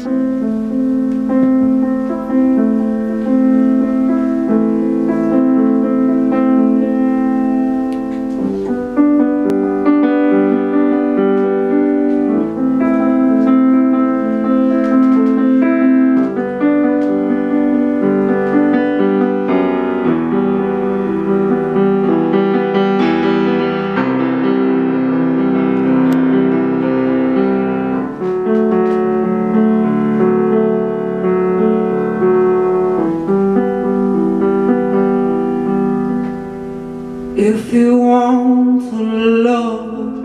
If you want to love,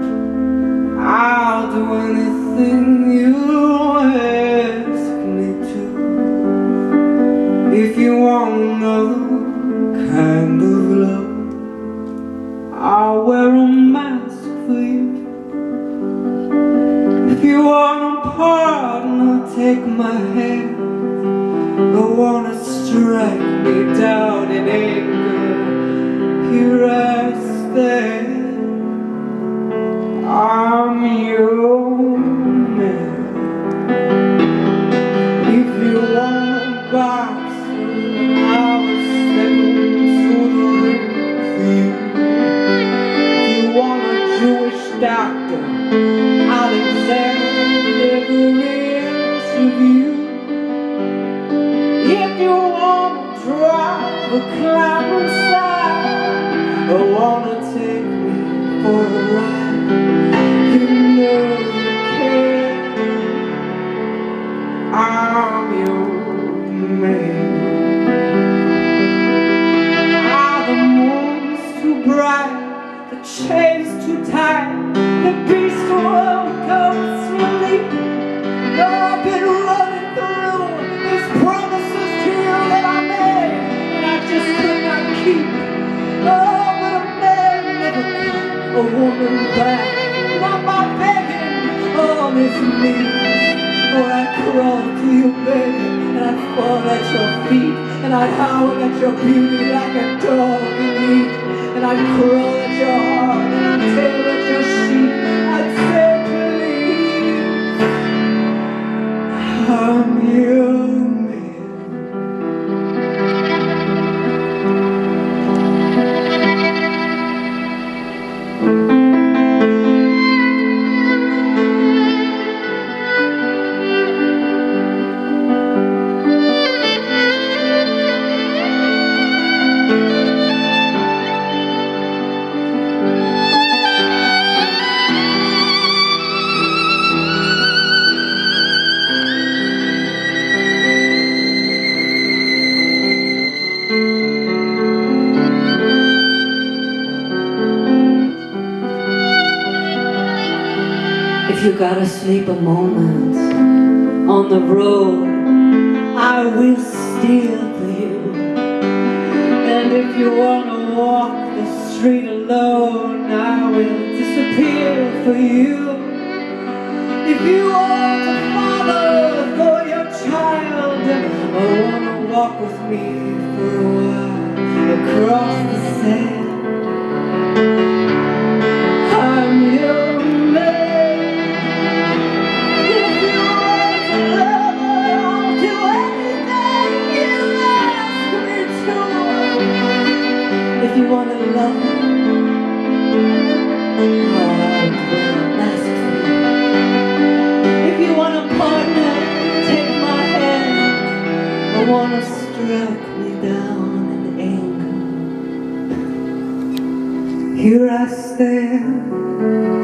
I'll do anything you ask me to. If you want another kind of love, I'll wear a mask for you. If you want a partner, take my hand. Don't wanna strike me down in anger. Here I stand, I'm your man. If you want a boxer, I will step into the ring for you. If you want a Jewish doctor, I'll examine every inch of you. If you want to drive a climb inside, or wanna take me for a ride, you know you can. I'm your man. The moon's too bright, the chain's too tight, the beast won't come sleep. I've been running through these promises to you that I made, and I just could not keep. A woman back, not by begging on his knees. Or I'd crawl to you, baby, and I'd fall at your feet, and I'd howl at your beauty like a dog in heat. And I'd crawl at your heart, and I'd tear at your sheet. I'd say, please, I'm your If you gotta sleep a moment on the road, I will steal for you. And if you wanna walk the street alone, I will disappear for you. If you want a father for your child, or wanna walk with me for a while across the sand, I'm your if you want to love me, I'll wear a mask for you. If you want a partner, take my hand. I want to strike me down in anger. Here I stand.